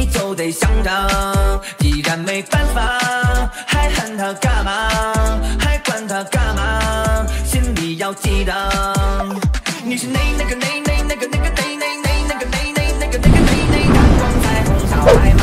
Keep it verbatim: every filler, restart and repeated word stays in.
就得想着，既然没办法，还喊他干嘛？还管他干嘛？心里要记得，你是那那个那那那个那个那那那那个那那那个那个那那阳光彩虹小白。